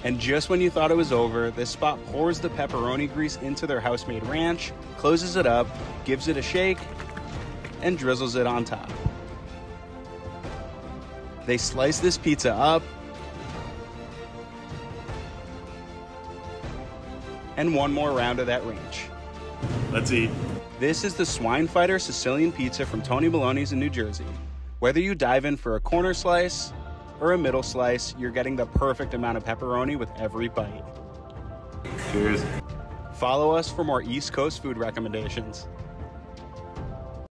And just when you thought it was over, this spot pours the pepperoni grease into their house-made ranch, closes it up, gives it a shake, and drizzles it on top. They slice this pizza up, and one more round of that ranch. Let's eat. This is the Swine Fighter Sicilian Pizza from Tony Baloney's in New Jersey. Whether you dive in for a corner slice or a middle slice, you're getting the perfect amount of pepperoni with every bite. Cheers. Follow us for more East Coast food recommendations.